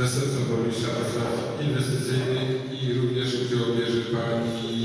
zastępcą burmistrza do spraw inwestycyjnych i również udział bierze pani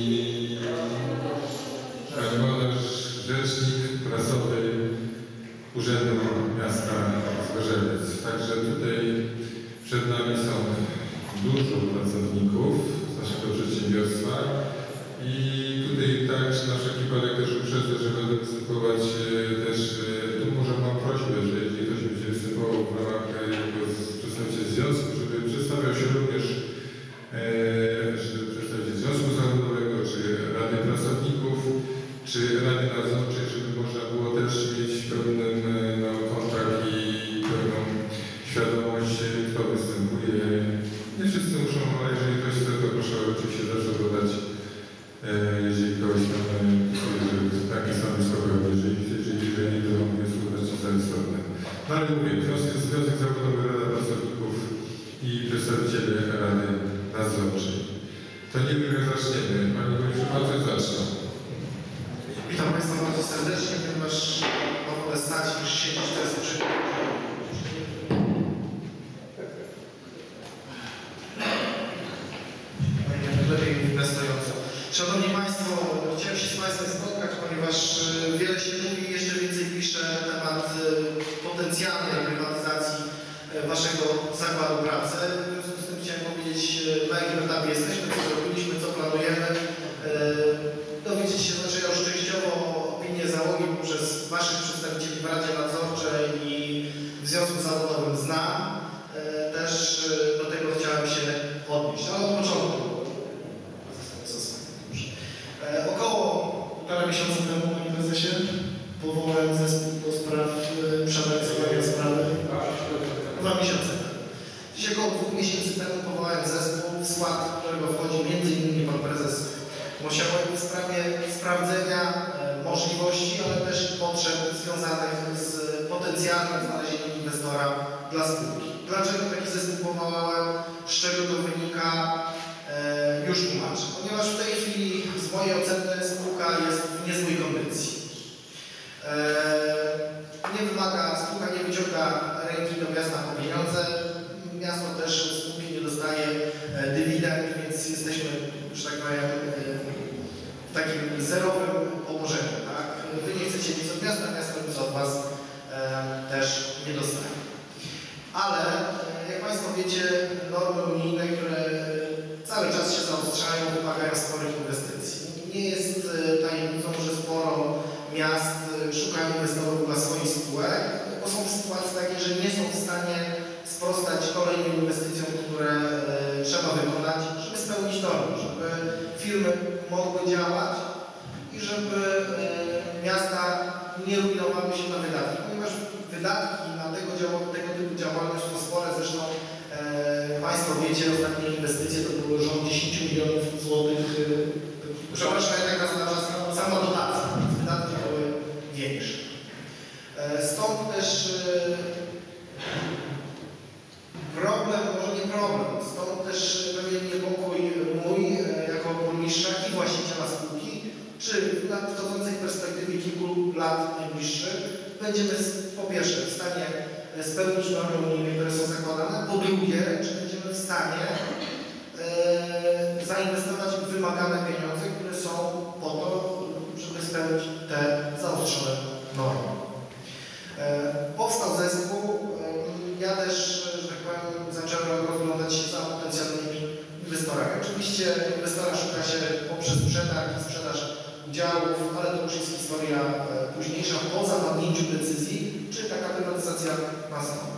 Włodarz, rzecznik prasowy Urzędu Miasta Zgorzelec. Także tutaj przed nami są dużo pracowników z naszego przedsiębiorstwa i tutaj też na wszelki wypadek też uprzedzę, że będę występować też, tu może mam prośbę, że jeżeli ktoś będzie występował w ramach przedstawiciel związku, żeby przedstawiał się również przedstawiciel Związku Zawodowego, czy Rady Pracowników, czy Rady Nadzorczej, żeby można było też mieć pełny kontakt i pełną świadomość, kto występuje. Nie wszyscy muszą, ale jeżeli ktoś chce, to proszę oczywiście zawsze dodać, jeżeli ktoś tam takie stanowisko pełni, jeżeli nie to jest uważać za istotne. No ale mówię, Związek Zawodowy, Rada Pracowników i przedstawiciele Rady Nadzorczej. To nie wiem, jak zaczniemy. Pani Wójcie, bardzo zacznie. Witam Państwa bardzo serdecznie, ponieważ mam wolę stać niż siedzieć teraz przy... Lepiej inwestująco. Szanowni Państwo, chciałem się z Państwem spotkać, ponieważ wiele się mówi, jeszcze więcej pisze na temat potencjalnej prywatyzacji Waszego zakładu pracy. W związku z tym chciałem powiedzieć, na jakim etapie jesteśmy, co zrobiliśmy, co planujemy. Dowiedzieć się, znaczy ja już częściowo opinię załogi poprzez Waszych przedstawicieli w Radzie Nadzorczej i w Związku Zawodowym znam. Też do tego chciałem się odnieść, ale od początku. Około 1,5 miesiąca temu, Panie Prezesie, powołałem zespół do spraw przeanalizowania sprawy. 2 miesiące temu. Dzisiaj około 2 miesięcy temu powołałem zespół, w skład którego wchodzi m.in. Pan Prezes Mosiałek w sprawie sprawdzenia możliwości, ale też potrzeb związanych z potencjalnym znalezieniem inwestora dla spółki. Dlaczego taki zespół powołałem? Z czego to wynika? Już tłumaczę. Ponieważ w tej chwili z mojej oceny spółka jest w niezłej kondycji. Spółka nie wyciąga ręki do miasta po pieniądze. Miasto też od spółki nie dostaje dywidend, więc jesteśmy, że tak powiem, w takim zerowym położeniu. Tak? Wy nie chcecie nic od miasta, miasto nic od Was też nie dostaje. Ale jak Państwo wiecie, normy unijne, które cały czas się zaostrzają, wymagają sporych inwestycji. Nie jest tajemnicą, że sporo miast szukają inwestorów dla swoich spółek, bo są w sytuacji takiej, że nie są w stanie sprostać kolejnym inwestycjom, które trzeba wykonać, żeby spełnić normy, żeby firmy mogły działać i żeby miasta nie rujnowały się na wydatki, ponieważ wydatki na tego typu działalność są spore. Zresztą Państwo wiecie, ostatnie inwestycje to były rząd 10 milionów złotych. Przepraszam, jednak naznacza sama dotacja, więc wydatki były większe. Stąd też problem, może nie problem, stąd też pewien niepokój mój jako burmistrza i właściciela spółki, czy w nadchodzącej perspektywie kilku lat najbliższych będziemy po pierwsze w stanie spełnić normy unijne, które są zakładane, po drugie, czy będziemy w stanie zainwestować w wymagane pieniądze, które są po to, żeby spełnić te zaostrzone normy. Powstał zespół, ja też, że tak powiem, zacząłem rozglądać się za potencjalnymi inwestorami. Oczywiście inwestora szuka się poprzez przetarg i sprzedaż udziałów, ale to już jest historia późniejsza, po zapadnięciu decyzji, czy taka prywatyzacja nastąpi.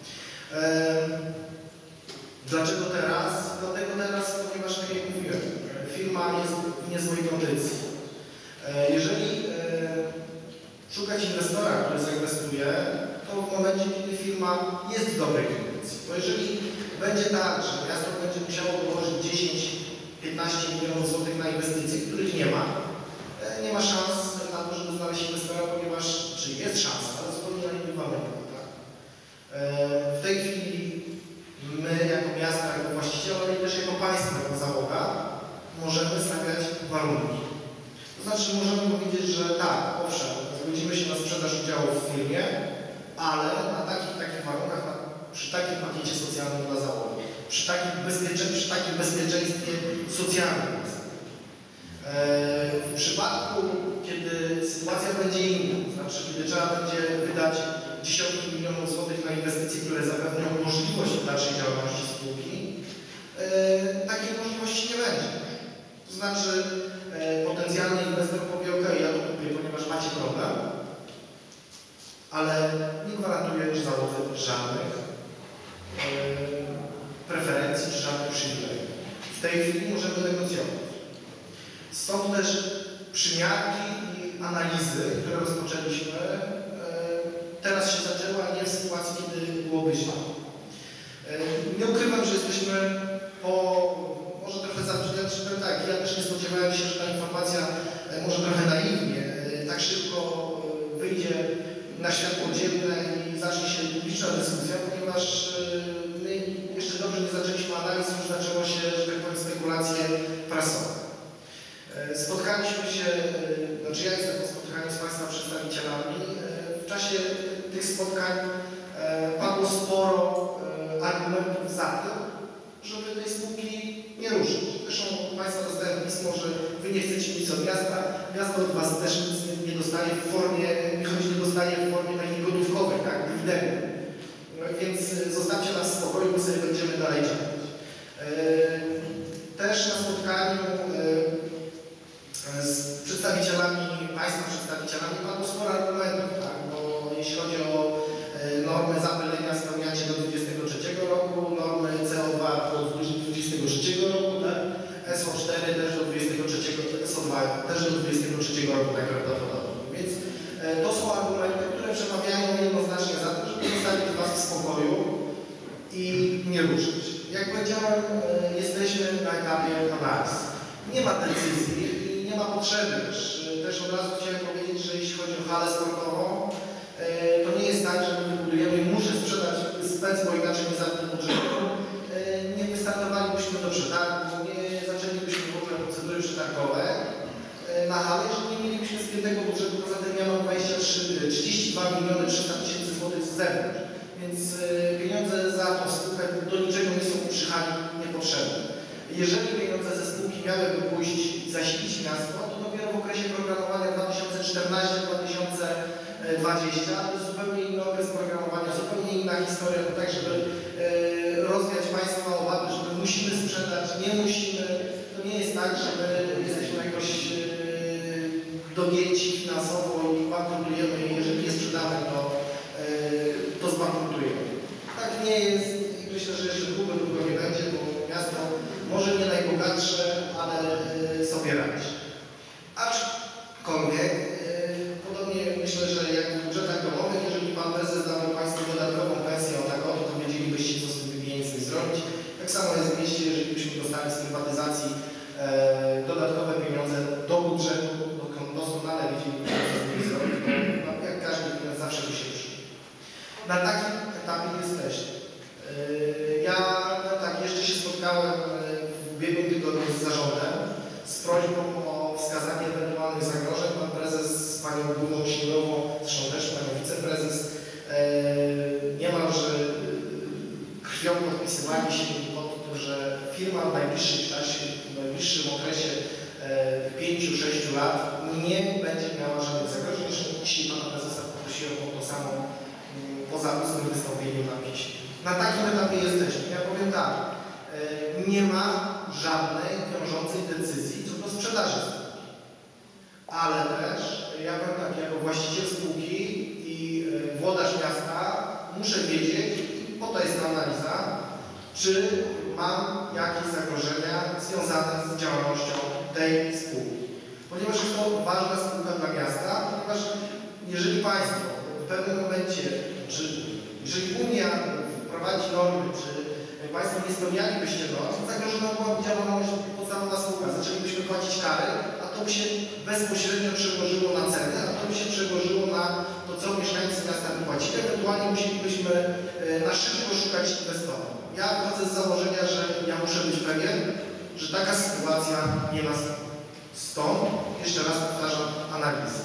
Dlaczego teraz? Dlatego teraz, ponieważ, tak jak mówiłem, firma jest w niezłej kondycji. Jeżeli szukać inwestora, który zainwestuje, to w momencie, kiedy firma jest w dobrej kondycji. Bo jeżeli będzie tak, że miasto będzie musiało dołożyć 10-15 milionów złotych na inwestycje, których nie ma szans na to, żeby znaleźć inwestora, ponieważ, czy jest szansa, ale zupełnie na nie bywamy. Tak? W tej chwili my jako miasto, jako właściciel, ale też jako państwo, jako załoga, możemy stawiać warunki. To znaczy możemy powiedzieć, że tak, owszem, zgodzimy się na sprzedaż udziałów w firmie, ale na takich warunkach, przy takim pakiecie socjalnym dla załogi. przy takim bezpieczeństwie socjalnym. W przypadku, kiedy sytuacja będzie inna, to znaczy kiedy trzeba będzie wydać dziesiątki milionów złotych na inwestycje, które zapewnią możliwość dalszej działalności spółki, takiej możliwości nie będzie. To znaczy potencjalny inwestor powie, ok, ja to kupię, ponieważ macie problem, ale nie gwarantuję załodze żadnych preferencji czy żadnych przywilejów. W tej chwili możemy negocjować. Stąd też przymiarki i analizy, które rozpoczęliśmy, teraz się zaczęły, a nie w sytuacji, kiedy byłoby źle. Nie ukrywam, że jesteśmy może trochę zawsze tak, ja też nie spodziewałem się, że ta informacja może trochę naiwnie, tak szybko wyjdzie na światło dzienne i zacznie się publiczna dyskusja, ponieważ my jeszcze dobrze nie zaczęliśmy analiz, już zaczęło się, że tak powiem, spekulacje prasowe. Spotkaliśmy się, znaczy ja jestem po spotkaniu z Państwa przedstawicielami. W czasie tych spotkań padło sporo argumentów za tym, żeby tej spółki nie ruszyć. Zresztą Państwa dostają pismo, że Wy nie chcecie nic od miasta, miasto od Was też nic nie dostaje w formie, choć nie dostaje w formie takiej gotówkowej, tak, dywidendy. Więc zostawcie nas w spokoju, bo sobie będziemy dalej działać. Też na spotkaniu z przedstawicielami, Państwa przedstawicielami padło sporo argumentów, tak? Bo jeśli chodzi o normy zapylenia spełniacie do 2023 roku, normy CO2 do 2023 roku, tak? SO4 też do 2023, SO2 też do 2023 roku najprawdopodobniej. Więc to są argumenty, które przemawiają jednoznacznie za tym, żeby zostawić Was w spokoju i nie ruszyć. Jak powiedziałem, jesteśmy na etapie analiz. Nie ma decyzji, nie ma potrzeby. Też od razu chciałem powiedzieć, że jeśli chodzi o halę sportową, to nie jest tak, że my wybudujemy i muszę sprzedać spec, bo inaczej nie zamknę budżetu. Nie wystartowalibyśmy do przetargu, nie zaczęlibyśmy w ogóle procedury przetargowe na halę, jeżeli nie mielibyśmy spiętego budżetu. Poza tym ja mam 32 miliony 300 tysięcy złotych z zewnątrz, więc pieniądze za tą spółkę do niczego nie są przy hali niepotrzebne. Jeżeli pieniądze ze spółki miałyby pójść i zasilić miasto, to dopiero w okresie programowania 2014-2020 to jest zupełnie inny okres programowania, zupełnie inna historia, tak żeby rozwiać Państwa obawy, że my musimy sprzedać, nie musimy. To nie jest tak, że my jesteśmy jakoś dogięci finansowo i bankrutujemy i jeżeli nie sprzedamy, to zbankrutujemy. Tak nie jest i myślę, że jeszcze długo nie będzie, bo miasto może nie najbogatsze, ale sobie radzi. Aczkolwiek, podobnie myślę, że jak w budżetach domowych, jeżeli Pan Prezes dawał Państwu dodatkową pensję o tak oto, to wiedzielibyście, co z tymi pieniędzmi zrobić. Tak samo jest w mieście, jeżeli byśmy dostali z prywatyzacji dodatkowe pieniądze do budżetu, doskonale wiedzielibyśmy, co z nimi zrobić, bo jak każdy pieniądz zawsze by się przyjął. Na takim etapie jesteśmy. Ja tak jeszcze się spotkałem w ubiegłym tygodniu z zarządem z prośbą o wskazanie ewentualnych zagrożeń. Pan prezes z panią główną księgową, zresztą też panią wiceprezes, niemalże krwią podpisywali się pod tym, że firma w najbliższym czasie, w najbliższym okresie 5-6 lat nie będzie miała żadnych zagrożeń. Zresztą dzisiaj pana prezesa poprosiłem o to samo poza ustnym wystąpieniem na piśmie. Na takim etapie jesteśmy. Ja powiem tak, nie ma żadnej wiążącej decyzji co do sprzedaży spółki. Ale też, ja powiem tak, jako właściciel spółki i włodarz miasta muszę wiedzieć, po to jest ta analiza, czy mam jakieś zagrożenia związane z działalnością tej spółki. Ponieważ jest to ważna spółka dla miasta, ponieważ jeżeli Państwo w pewnym momencie, czy jeżeli Unia wprowadzi normy, czy Państwo nie spełnialibyście norm, zagrożona byłaby działalność podstawowa spółka. Zaczęlibyśmy płacić kary, a to by się bezpośrednio przełożyło na ceny, a to by się przełożyło na to, co mieszkańcy miasta wypłacili. Ewentualnie musielibyśmy na szybko szukać inwestora. Ja wychodzę z założenia, że ja muszę być pewien, że taka sytuacja nie ma stąd. Jeszcze raz powtarzam, analizy.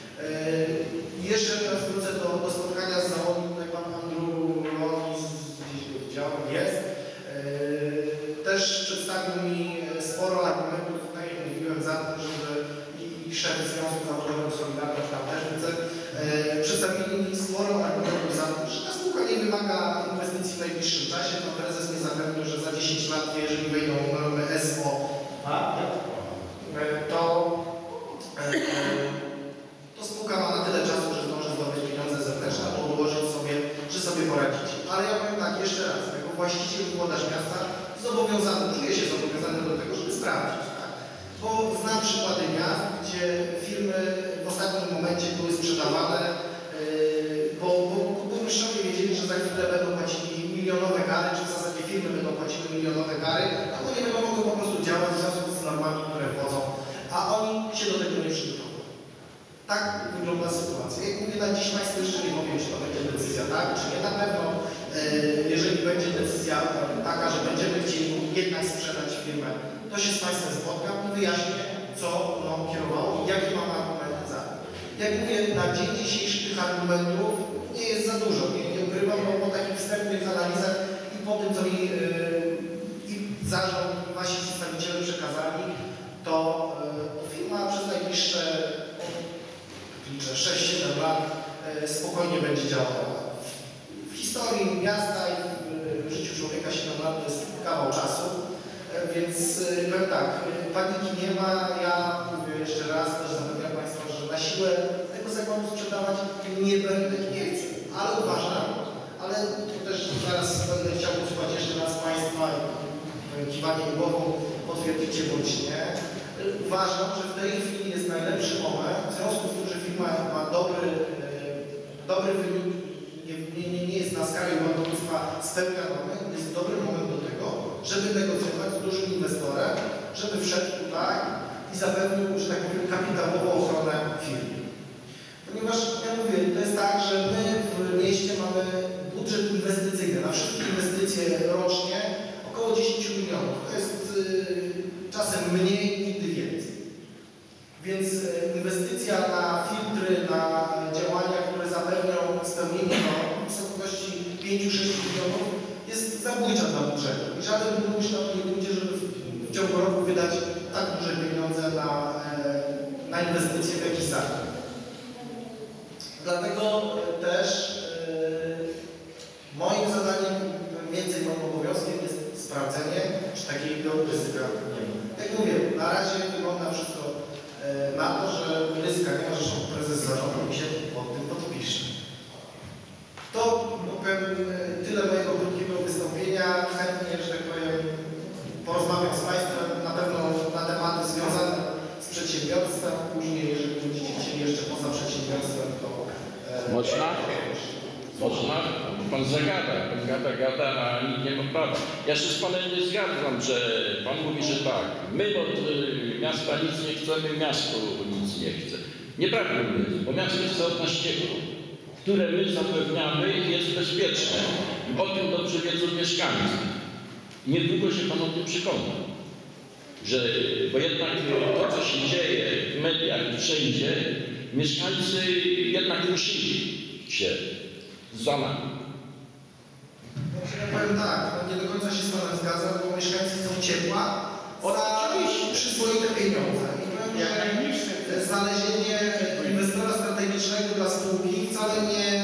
Jeszcze teraz wrócę do spotkania z załogą, tutaj pan Andrew Lonis, gdzieś go widziałem, jest. Też przedstawił mi sporo argumentów, tak jak mówiłem, za tym, żeby i szef Związku Zawodowego Solidarność tam też widzę, przedstawili mi sporo argumentów za tym, że ta spółka nie wymaga inwestycji w najbliższym czasie. Pan prezes mnie zapewnił, że za 10 lat, jeżeli wejdą normy SO, to spółka ma na tyle czasu, że zdąży zdobyć pieniądze zewnętrzne, albo dołożyć sobie, że sobie poradzicie. Ale ja powiem tak, jeszcze raz, jako właściciel i włodarz miasta czuję się zobowiązany do tego, żeby sprawdzić. Tak? Bo znam przykłady miast, gdzie firmy w ostatnim momencie były sprzedawane, bo burmistrzowie wiedzieli, że za chwilę będą płacili milionowe kary, czy w zasadzie firmy będą płaciły milionowe kary, a to nie będą mogły po prostu działać w związku z normami, które wchodzą, a oni się do tego nie przygotowują. Tak wygląda sytuacja. Jak mówię, na dziś Państwu jeszcze nie powiem, czy to będzie decyzja tak, czy nie. Na pewno, jeżeli będzie decyzja taka, że będziemy chcieli jednak sprzedać firmę, to się z Państwem spotkam i wyjaśnię, co mną kierowało i jakie mam argumenty za tym. Jak mówię, na dzień dzisiejszy tych argumentów nie jest za dużo. Nie ukrywam, bo po takich wstępnych analizach i po tym, co mi i zarząd, i Wasi przedstawiciele przekazali, to firma przez najbliższe 6-7 lat spokojnie będzie działała. W historii miasta i w życiu człowieka 7 lat to jest kawał czasu, więc powiem tak, paniki nie ma. Ja mówię jeszcze raz, też zapewniam Państwa, że na siłę tego zakładu sprzedawać nie będę, nie chcę, ale uważam, ale to też zaraz będę chciał posłuchać jeszcze raz Państwa i kiwaniem głową potwierdzicie bądź nie. Uważam, że w tej chwili jest najlepszy moment, w związku z tym, że firma ma dobry wynik, nie jest na skalę bankowoństwa spełniony, jest dobry moment do tego, żeby negocjować z dużym inwestorem, żeby wszedł tutaj i zapewnił, że tak powiem, kapitałową ochronę firmy. Ponieważ, ja mówię, to jest tak, że my w mieście mamy budżet inwestycyjny, na wszystkie inwestycje rocznie około 10 milionów. To jest czasem mniej, nigdy więcej. Więc inwestycja na filtry, na działania, które zapewnią spełnienie w wysokości 5-6 milionów jest zabójcza dla budżetu. I żaden burmistrz na to nie pójdzie, żeby w ciągu roku wydać tak duże pieniądze na inwestycje w jakiś zakres. Dlatego też moim zadaniem, więcej moim obowiązkiem jest sprawdzenie, czy takiego ryzyka nie ma. Jak mówię, na razie wygląda wszystko na to, że ryzyka nie ma, że prezes zarządu mi się pod tym podpisze. To powiem tyle mojego krótkiego wystąpienia. Chętnie, że tak powiem, porozmawiam z Państwem na pewno na tematy związane z przedsiębiorstwem. Później, jeżeli będziecie chcieli jeszcze poza przedsiębiorstwem, to... Można? Można? Pan zagada. Pan gada, a nikt nie poprawi. Ja się z Panem nie zgadzam, że Pan mówi, że tak. My od miasta nic nie chcemy, miasto nic nie chce. Nieprawda jest, bo miasto chce od nas ciepło, które my zapewniamy i jest bezpieczne. I o tym dobrze wiedzą mieszkańcy. Niedługo się Pan o tym przekona. Bo jednak to, co się dzieje w mediach i wszędzie, mieszkańcy jednak ruszyli się za nami. Ja powiem tak, nie do końca się z Panem zgadzam, bo mieszkańcy chcą ciepła za przyzwoite pieniądze. I powiem, że znalezienie inwestora strategicznego dla spółki wcale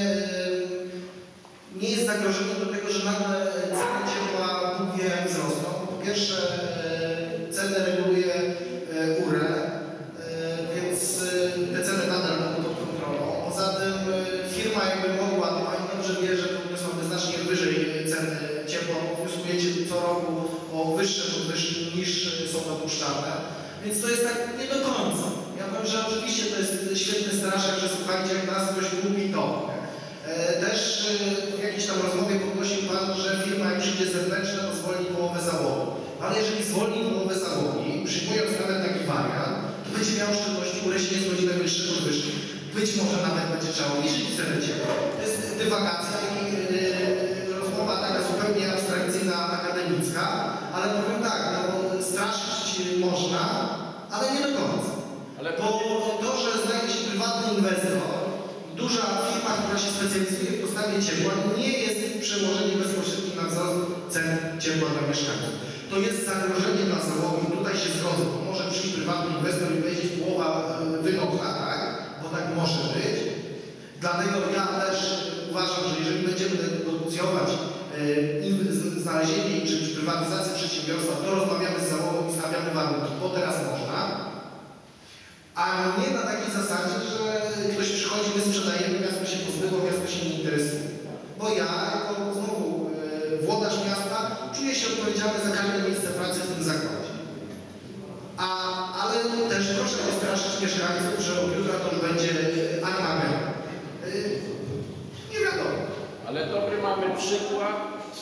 nie jest zagrożeniem do tego, że nagle ceny ciepła długie wzrosną. Po pierwsze, ceny reguluje URE, więc te ceny nadal będą pod kontrolą. Poza tym firma jakby mogła, to Pani dobrze wie, że podniosłaby znacznie wyżej ceny ciepła, wnioskujecie co roku o wyższe podwyżki niż są dopuszczalne. Więc to jest tak nie do końca. Ja powiem, że oczywiście to jest świetny straszak, że słuchajcie, jak nas ktoś mówi to. Też w jakiejś tam rozmowie podnosił Pan, że firma jak przyjdzie zewnętrzna, to zwolni połowę załogi. Ale jeżeli zwolni połowę załogi, przyjmując nawet taki wariant, to będzie miał oszczędności, urośnie godzinę wyższe podwyżki. Być może nawet będzie trzeba obniżyć cenę ciepła. To jest dywagacja i rozmowa taka zupełnie abstrakcyjna, akademicka, ale powiem tak, no straszyć można, ale nie do końca. Bo to, że znajdzie się prywatny inwestor, duża firma, która się specjalizuje w dostawie ciepła, nie jest przełożenie bezpośrednich na wzrost cen ciepła dla mieszkańców. To jest zagrożenie dla załogi, tutaj się zgodzę, bo może przyjść prywatny inwestor i powiedzieć połowa wygodna, tak? Bo tak może być. Dlatego ja też uważam, że jeżeli będziemy negocjować znalezienie czy prywatyzację przedsiębiorstwa, to rozmawiamy z załogą i stawiamy warunki, bo teraz można. A nie na takiej zasadzie, że ktoś przychodzi, my sprzedajemy, miasto się pozbyło, miasto się nie interesuje. Bo ja, jako znowu włodarz miasta, czuję się odpowiedzialny za każde miejsce pracy w tym zakładzie. Ale też proszę nie straszyć mieszkańców, że od jutra to już będzie armament. Nie wiadomo. Ale dobry mamy przykład,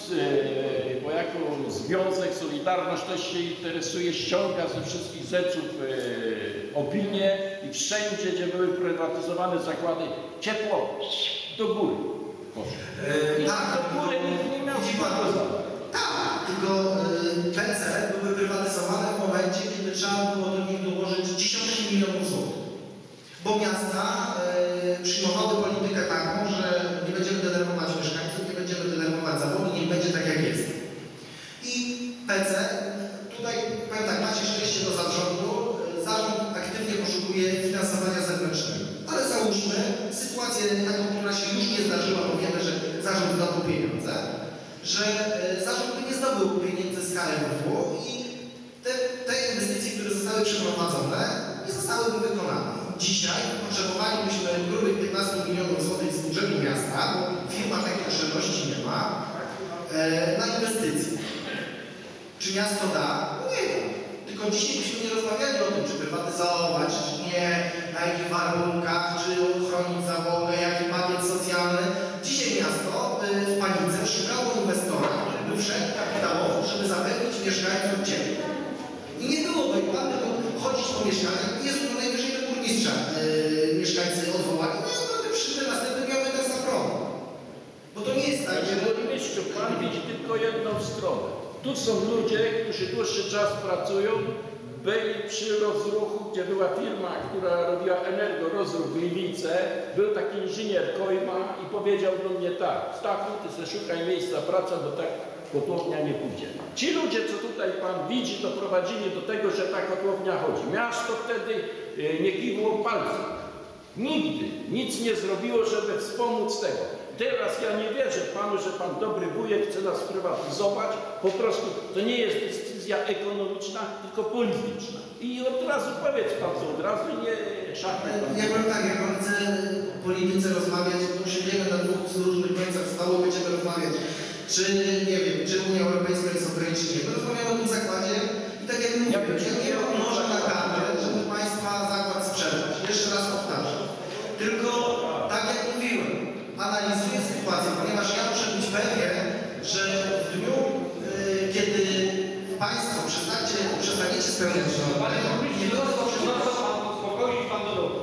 bo jako Związek Solidarność też się interesuje, ściąga ze wszystkich zeców opinie i wszędzie, gdzie były prywatyzowane zakłady, ciepło do góry poszło. Tak, do góry nikt nie miał tak, tylko PC były prywatyzowane w momencie, kiedy trzeba było do nich dołożyć dziesiątki milionów złotych. Bo miasta przyjmowały politykę taką, że nie będziemy denerwować mieszkańców, nie będziemy denerwować zawodu, niech będzie tak jak jest. I PC, tutaj powiem tak, macie szczęście do zarządu, zarząd aktywnie poszukuje finansowania zewnętrznego. Ale załóżmy sytuację taką, która się już nie zdarzyła, bo wiemy, że zarząd zdobył pieniądze, że zarząd by nie zdobył pieniędzy z KRW i te inwestycje, które zostały przeprowadzone, nie zostałyby wykonane. Dzisiaj potrzebowalibyśmy grubych 15 milionów złotych z budżetu miasta, bo firma takiej oszczędności nie ma, na inwestycje. Czy miasto da? No nie da. Tylko dzisiaj byśmy nie rozmawiali o tym, czy prywatyzować, czy nie, na jakich warunkach, czy ochronić załogę, jaki pakiet socjalny. Dzisiaj miasto w panice szukało inwestora, który by wszedł kapitałowo, żeby zapewnić mieszkańcom ciepło. I nie byłoby pan tylko chodzić po mieszkaniach, jest to najwyżej do burmistrza mieszkańcy odwołani, no naprawdę przyszły następny miałby ten sam problem. Bo to nie jest tak, że... Burmistrzu, pan widzi tylko jedną stronę. Tu są ludzie, którzy dłuższy czas pracują, byli przy rozruchu, gdzie była firma, która robiła energorozruch w Gliwice, był taki inżynier Kojma i powiedział do mnie tak, Stachu, ty sobie szukaj miejsca pracy, bo tak kotłownia nie pójdzie. Ci ludzie, co tutaj pan widzi, doprowadzili do tego, że ta kotłownia chodzi. Miasto wtedy nie kiwło palcem. Nigdy nic nie zrobiło, żeby wspomóc tego. Teraz ja nie wierzę panu, że pan dobry wujek chce nas prywatyzować. Po prostu to nie jest decyzja ekonomiczna, tylko polityczna. I od razu powiedz pan to od razu i nie szachaj. Ja powiem tak, jak pan chce o polityce rozmawiać, to siedzimy na dwóch różnych końcach stołu, będziemy rozmawiać. Czy, nie wiem, czy Unia Europejska jest okej, czy nie. My rozmawiamy o tym zakładzie i tak jak mówię, nie może na kartę, żeby państwa zakład sprzedać. Jeszcze raz powtarzam. Tylko, tak jak mówiłem, analizuję sytuację, ponieważ ja muszę być pewien, że w dniu, kiedy państwo przestaniecie spełniać żądania, nie było to uspokoić pan do domu.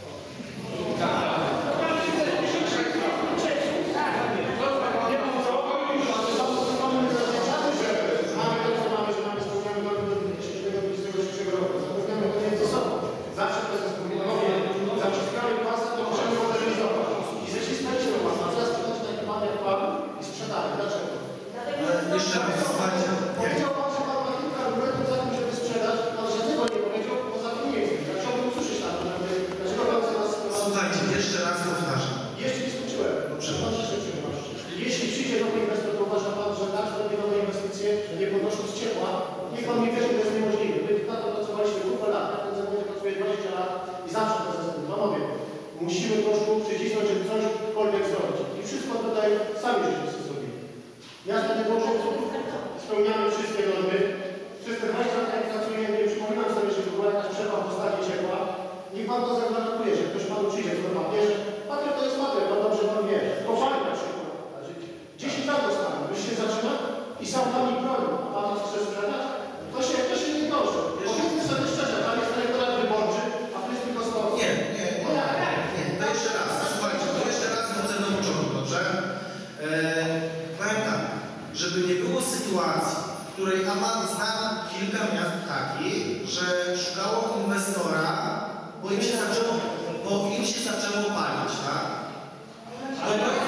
jeszcze raz, słuchajcie. Powiedział pan, że pan ma kilka argumentów za tym, żeby sprzedać, pan żadnego nie powiedział, poza tym nie jest. Ja chciałbym usłyszeć na to, dlaczego pan chce nas... Słuchajcie, jeszcze raz powtarzam. Jeszcze nie skończyłem. Jeśli przyjdzie nowy inwestor, to uważa pan, że tak zrobi nowe inwestycje, nie podnosząc ciepła, niech pan nie wierzy, że to jest niemożliwe. My na to pracowaliśmy grupę lat, na ten zawodzie pracuje 20 lat i zawsze to zespół. Panowie, musimy troszkę przycisnąć, żeby cośkolwiek zrobić. I wszystko tutaj sami żeśmy zrobili. Miasto Dębowczyców spełniamy wszystkie normy. Przez te 20 lat jak pracuję, nie przypominam sobie, że była jakaś przerwa w dostawie ciepła. Niech pan to zagwarantuje, że ktoś panu przyjdzie w normalnie, że papier to jest papier, to dobrze pan wie. Kopalnia na przykład. 10 lat dostanę, już się zaczyna i sam pan mi broni. A pan to chce sprzedać? To się nie dąży. Powiedzmy sobie szczerze, tam jest elektorat wyborczy, a to jest tylko 100. Nie. To jeszcze raz, słuchajcie, to jeszcze raz wrócę do początku, dobrze? Powiem tak, żeby nie było sytuacji, w której znam kilka miast takich, że szukało inwestora, bo im się zaczęło palić, tak?